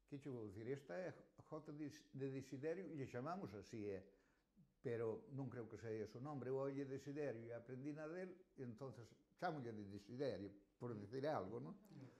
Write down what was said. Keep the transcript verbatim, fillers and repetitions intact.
que che vou dicir, esta é a Jota de Desiderio, lle chamamos así, é, pero non creo que sea ese o nombre, eu olle Desiderio e aprendí na del, e entonces chamolle de Desiderio, por dicir algo, non?